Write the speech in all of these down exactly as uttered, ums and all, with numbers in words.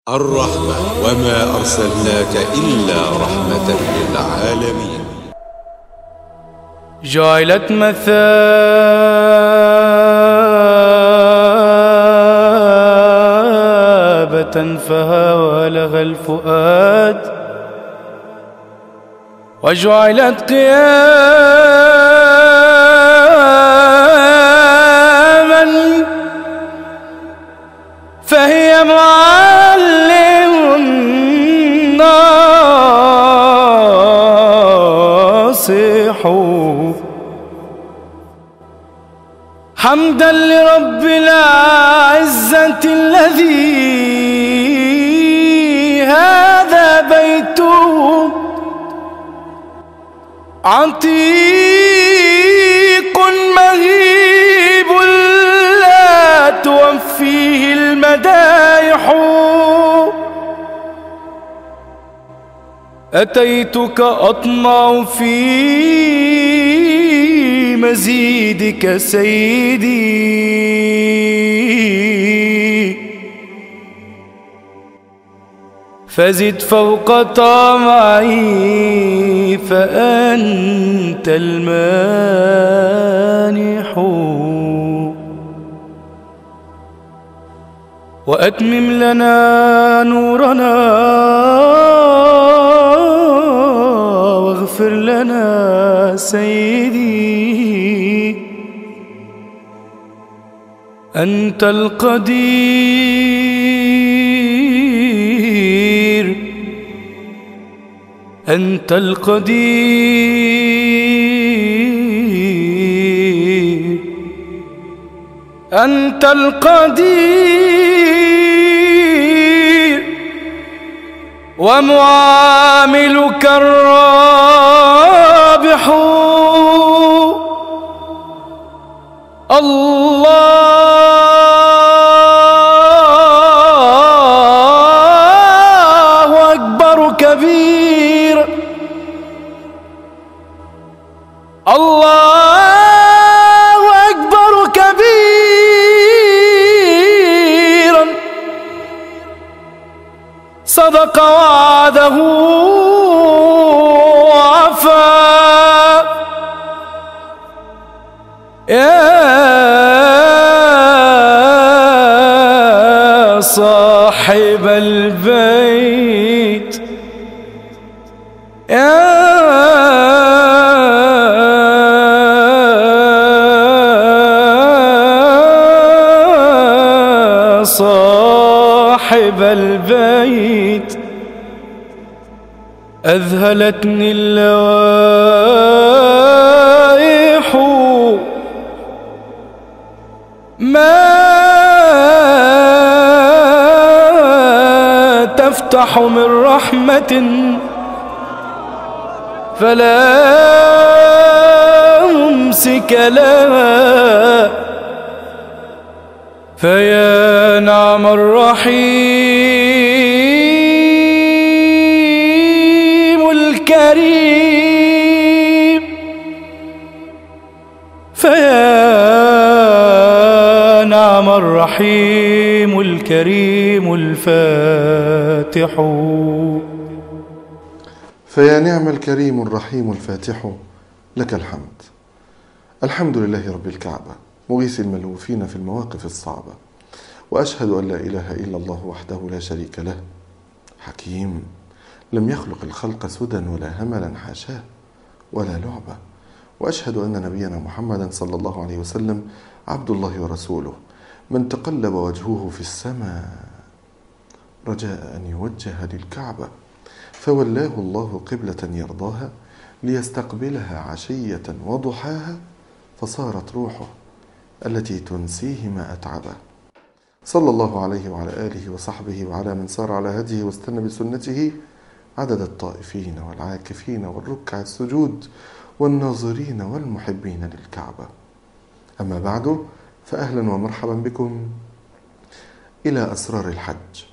الرحمة وما أرسلناك إلا رحمة للعالمين. جعلت مثابة فها ولغى الفؤاد، وجعلت قياما فهي معلم ناصح. حمدا لرب العزة الذي هذا بيته عتيق مهيب لا توفيه المدائح. أتيتك أطمع في مزيدك سيدي، فزد فوق طمعي فأنت المانح. وأتمم لنا نورنا واغفر لنا سيدي، أنت القدير أنت القدير أنت القدير ومعاملك الرابح. الله أكبر كبير، الله أكبر كبيرا، صدق وعده وعفا. يا صاحب البيت، يا صاحب البيت، أذهلتني اللوائح ما تفتح من رحمة فلا ممسك لها. فيا نعم الرحيم الكريم، فيا نعم الرحيم الكريم الفاتح. فيا نعم الكريم الرحيم الفاتح، لك الحمد. الحمد لله رب الكعبة مغيث الملهوفين في المواقف الصعبة، وأشهد أن لا إله إلا الله وحده لا شريك له، حكيم لم يخلق الخلق سدى ولا هملا حاشاه ولا لعبة. وأشهد أن نبينا محمدا صلى الله عليه وسلم عبد الله ورسوله، من تقلب وجهه في السماء رجاء أن يوجه للكعبة، فولاه الله قبلة يرضاها ليستقبلها عشية وضحاها، فصارت روحه التي تنسيه ما أتعبه. صلى الله عليه وعلى آله وصحبه وعلى من سار على هديه واستنى بسنته عدد الطائفين والعاكفين والركع السجود والناظرين والمحبين للكعبة. أما بعد، فأهلا ومرحبا بكم إلى أسرار الحج.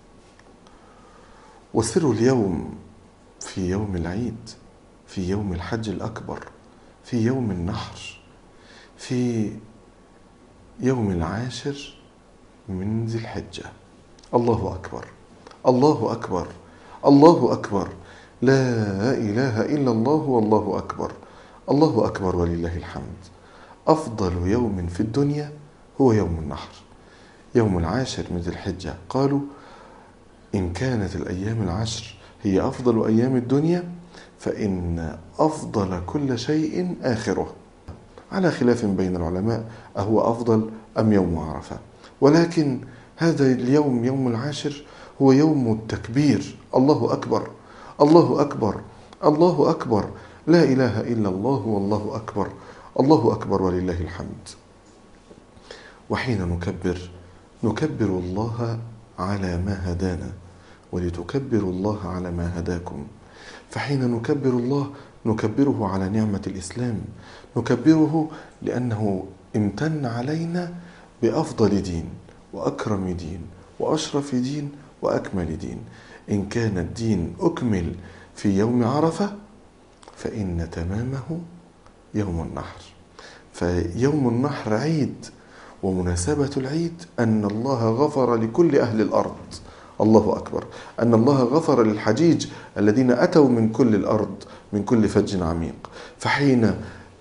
وسر اليوم في يوم العيد، في يوم الحج الأكبر، في يوم النحر، في يوم العاشر من ذي الحجة. الله أكبر، الله أكبر، الله أكبر، لا إله إلا الله والله أكبر، الله أكبر ولله الحمد. أفضل يوم في الدنيا هو يوم النحر، يوم العاشر من ذي الحجة. قالوا إن كانت الأيام العشر هي أفضل أيام الدنيا فإن أفضل كل شيء آخره، على خلاف بين العلماء أهو أفضل أم يوم عرفة. ولكن هذا اليوم يوم العاشر هو يوم التكبير، الله أكبر، الله أكبر، الله أكبر، لا إله إلا الله والله أكبر، الله أكبر ولله الحمد. وحين نكبر نكبر الله على ما هدانا، ولتكبروا الله على ما هداكم. فحين نكبر الله نكبره على نعمة الإسلام، نكبره لأنه امتن علينا بأفضل دين وأكرم دين وأشرف دين وأكمل دين. إن كان الدين أكمل في يوم عرفة فإن تمامه يوم النحر. فيوم النحر عيد، ومناسبة العيد أن الله غفر لكل أهل الأرض، الله أكبر، أن الله غفر للحجيج الذين أتوا من كل الأرض من كل فج عميق. فحين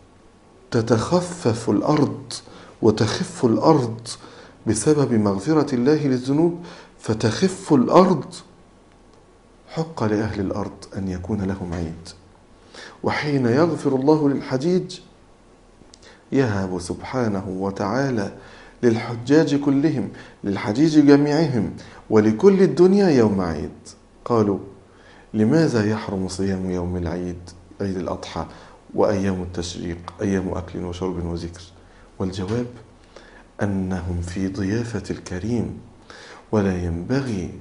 تتخفف الأرض وتخف الأرض بسبب مغفرة الله للذنوب فتخف الأرض، حق لأهل الأرض أن يكون لهم عيد. وحين يغفر الله للحجيج يهب سبحانه وتعالى للحجاج كلهم، للحجيج جميعهم ولكل الدنيا يوم عيد. قالوا لماذا يحرم صيام يوم العيد، عيد الأضحى، وأيام التشريق أيام أكل وشرب وذكر؟ والجواب أنهم في ضيافة الكريم، ولا ينبغي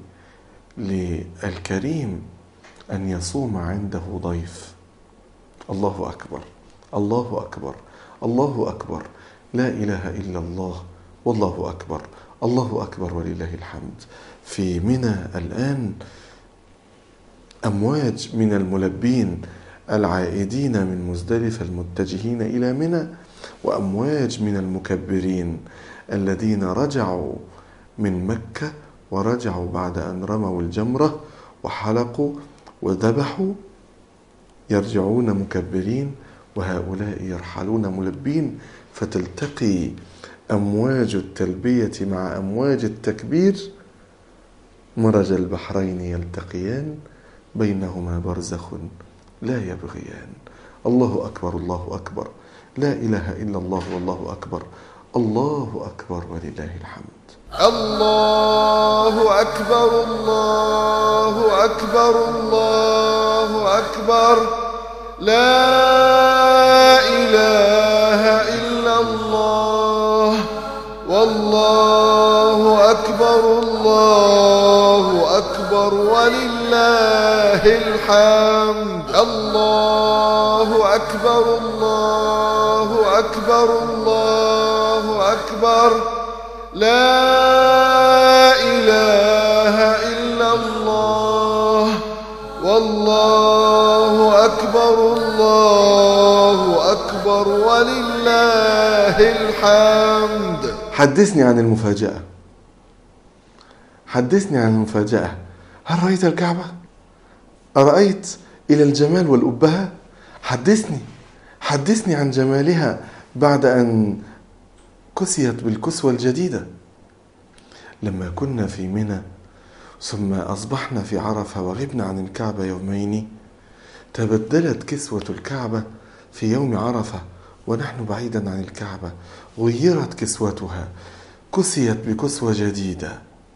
للكريم أن يصوم عنده ضيف. الله أكبر، الله أكبر، الله أكبر، لا إله إلا الله والله أكبر، الله أكبر ولله الحمد. في منى الآن أمواج من الملبين العائدين من مزدلفة المتجهين إلى منى، وأمواج من المكبرين الذين رجعوا من مكة ورجعوا بعد أن رموا الجمرة وحلقوا وذبحوا، يرجعون مكبرين، وهؤلاء يرحلون ملبين، فتلتقي أمواج التلبية مع أمواج التكبير، مرج البحرين يلتقيان بينهما برزخ لا يبغيان. الله أكبر، الله أكبر، لا إله إلا الله والله أكبر، الله أكبر ولله الحمد. الله أكبر، الله أكبر، الله أكبر، لا إله إلا الله والله أكبر، الله أكبر ولله الحمد. الله أكبر، الله أكبر، الله أكبر، لا إله إلا الله والله أكبر، الله أكبر ولله الحمد. حدثني عن المفاجأة، حدثني عن المفاجأة. هل رأيت الكعبة؟ أرأيت إلى الجمال والأبهة؟ حدثني، حدثني عن جمالها بعد أن كسيت بالكسوة الجديدة. لما كنا في منى ثم أصبحنا في عرفة وغبنا عن الكعبة يومين، تبدلت كسوة الكعبة في يوم عرفة ونحن بعيدا عن الكعبة، غيرت كسوتها، كسيت بكسوة جديدة.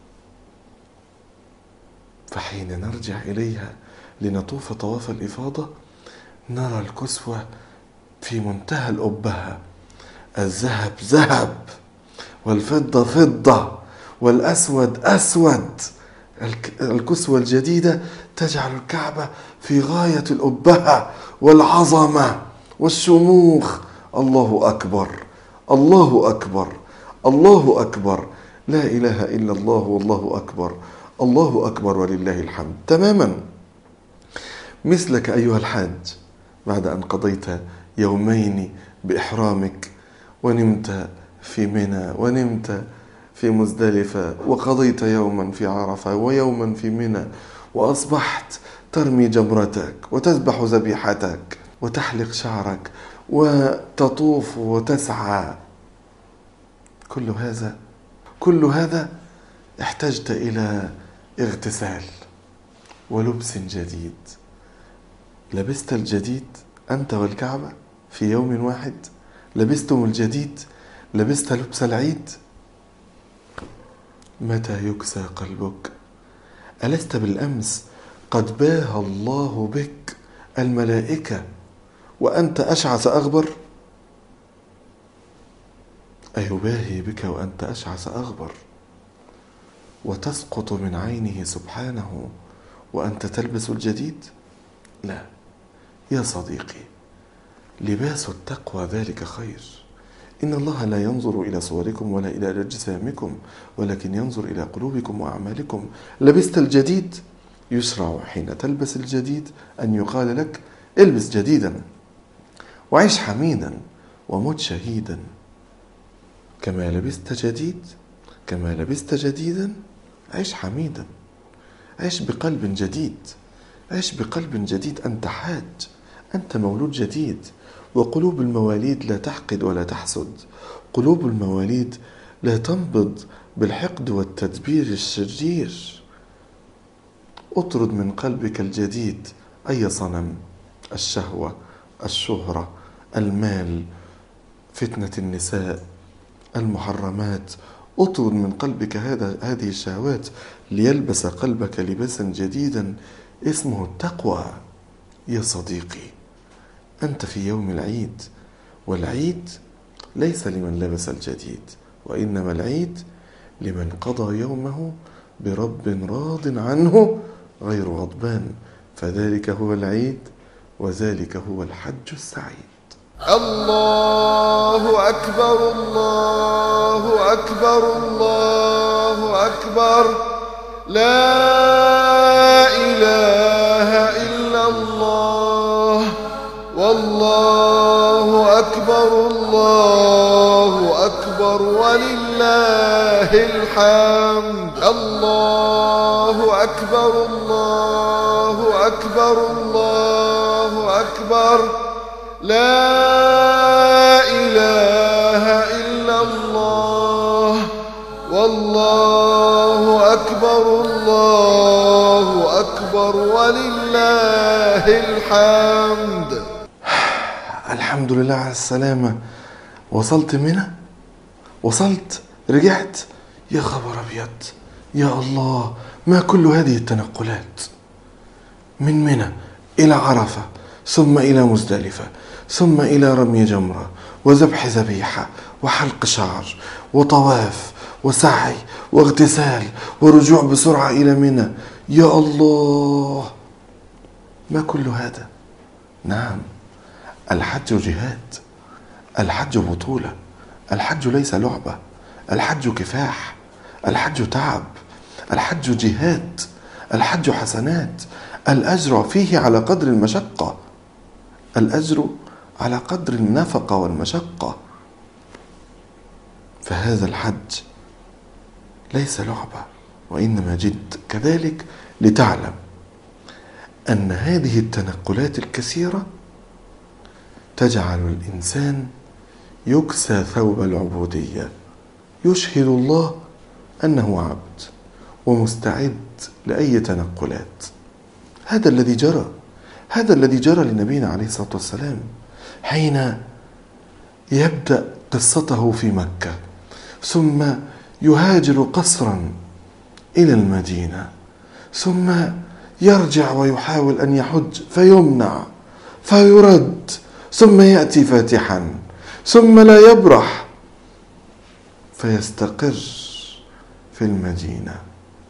فحين نرجع إليها لنطوف طواف الإفاضة نرى الكسوة في منتهى الأبهة، الذهب ذهب والفضة فضة والأسود أسود. الكسوة الجديدة تجعل الكعبة في غاية الأبهة والعظمة والشموخ. الله أكبر، الله أكبر، الله أكبر، لا إله إلا الله والله أكبر، الله أكبر ولله الحمد. تماما مثلك أيها الحاج، بعد أن قضيت يومين بإحرامك ونمت في منى ونمت في مزدلفة، وقضيت يوما في عرفة ويوما في منى، وأصبحت ترمي جمرتك وتذبح ذبيحتك وتحلق شعرك وتطوف وتسعى، كل هذا كل هذا احتجت إلى اغتسال ولبس جديد. لبست الجديد أنت والكعبة في يوم واحد؟ لبستم الجديد؟ لبست لبس العيد؟ متى يكسى قلبك؟ ألست بالأمس قد باهى الله بك الملائكة وأنت أشعث أغبر؟ أيباهي بك وأنت أشعث أغبر وتسقط من عينه سبحانه وأنت تلبس الجديد؟ لا يا صديقي، لباس التقوى ذلك خير. إن الله لا ينظر إلى صوركم ولا إلى أجسامكم، ولكن ينظر إلى قلوبكم وأعمالكم. لبست الجديد، يشرع حين تلبس الجديد أن يقال لك البس جديدا وعيش حميدا ومت شهيدا. كما لبست جديد كما لبست جديدا عيش حميدا، عيش بقلب جديد، عيش بقلب جديد. أنت حاج، أنت مولود جديد. وقلوب المواليد لا تحقد ولا تحسد، قلوب المواليد لا تنبض بالحقد والتدبير الشرير. اطرد من قلبك الجديد أي صنم، الشهوة، الشهرة، المال، فتنة النساء، المحرمات. اطرد من قلبك هذا هذه الشهوات ليلبس قلبك لباسا جديدا اسمه التقوى. يا صديقي، أنت في يوم العيد، والعيد ليس لمن لبس الجديد، وإنما العيد لمن قضى يومه برب راض عنه غير غضبان، فذلك هو العيد وذلك هو الحج السعيد. الله أكبر الله أكبر الله أكبر، لا إله إلا الله، والله أكبر الله أكبر ولله الحمد. الله أكبر الله أكبر الله أكبر، لا إله إلا الله، والله أكبر الله أكبر ولله الحمد. الحمد لله على السلامة. وصلت منى؟ وصلت؟ رجعت؟ يا خبر أبيض، يا الله، ما كل هذه التنقلات من منى إلى عرفة، ثم إلى مزدلفة، ثم إلى رمي جمرة وذبح ذبيحة وحلق شعر وطواف وسعي واغتسال ورجوع بسرعة إلى منى. يا الله، ما كل هذا؟ نعم، الحج جهاد، الحج بطولة، الحج ليس لعبة، الحج كفاح، الحج تعب، الحج جهاد، الحج حسنات. الأجر فيه على قدر المشقة، الأجر على قدر النفقة والمشقة. فهذا الحج ليس لعبة وإنما جد. كذلك لتعلم أن هذه التنقلات الكثيرة تجعل الإنسان يكسى ثوب العبودية، يشهد الله أنه عبد ومستعد لأي تنقلات. هذا الذي جرى هذا الذي جرى لنبينا عليه الصلاة والسلام حين يبدأ قصته في مكة، ثم يهاجر قصرا إلى المدينة، ثم يرجع ويحاول أن يحج فيمنع فيرد، ثم يأتي فاتحا، ثم لا يبرح فيستقر في المدينة.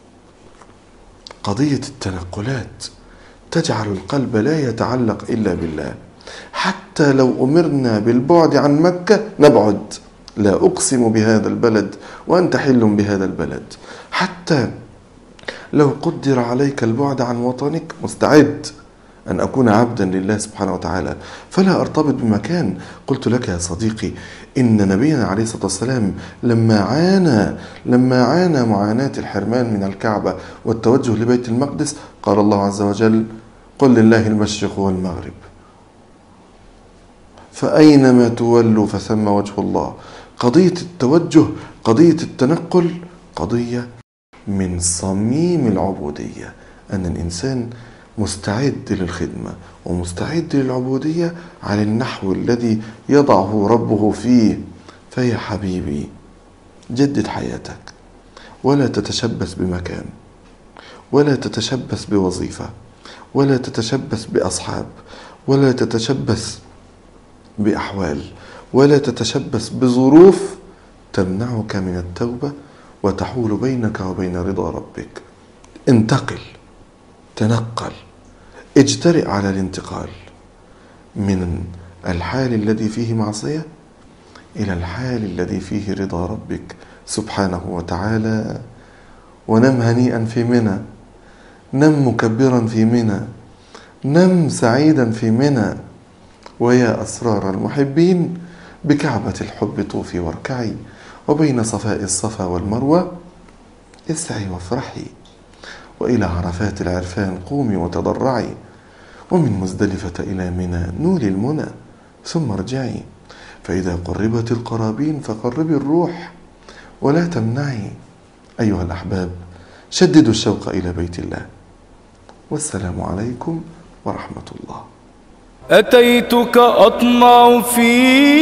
قضية التنقلات تجعل القلب لا يتعلق إلا بالله. حتى لو أمرنا بالبعد عن مكة نبعد، لا أقسم بهذا البلد وأنت حل بهذا البلد. حتى لو قدر عليك البعد عن وطنك مستعد أن أكون عبدا لله سبحانه وتعالى، فلا أرتبط بمكان. قلت لك يا صديقي إن نبينا عليه الصلاة والسلام لما عانى لما عانى معاناة الحرمان من الكعبة والتوجه لبيت المقدس قال الله عز وجل: قل لله المشرق والمغرب فأينما تولوا فثم وجه الله. قضية التوجه، قضية التنقل، قضية من صميم العبودية، أن الإنسان مستعد للخدمة ومستعد للعبودية على النحو الذي يضعه ربه فيه. فيا حبيبي جدد حياتك، ولا تتشبث بمكان، ولا تتشبث بوظيفة، ولا تتشبث بأصحاب، ولا تتشبث بأحوال، ولا تتشبث بظروف تمنعك من التوبة وتحول بينك وبين رضا ربك. انتقل، تنقل، اجترئ على الانتقال من الحال الذي فيه معصية إلى الحال الذي فيه رضا ربك سبحانه وتعالى. ونم هنيئا في منى، نم مكبرا في منى، نم سعيدا في منى. ويا أسرار المحبين بكعبة الحب طوفي واركعي، وبين صفاء الصفا والمروة اسعي وافرحي، وإلى عرفات العرفان قومي وتضرعي، ومن مزدلفة إلى منى نولي المنى ثم ارجعي، فإذا قربت القرابين فقربي الروح ولا تمنعي. أيها الأحباب شددوا الشوق إلى بيت الله، والسلام عليكم ورحمة الله. أتيتك أطمع في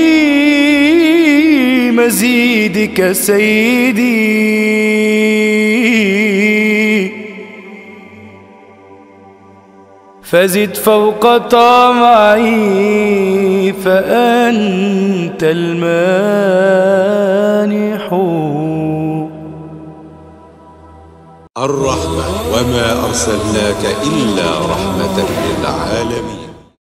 مزيدك سيدي، فزد فوق طمعي فأنت المانح. الرحمة وما أرسلناك إلا رحمة للعالمين.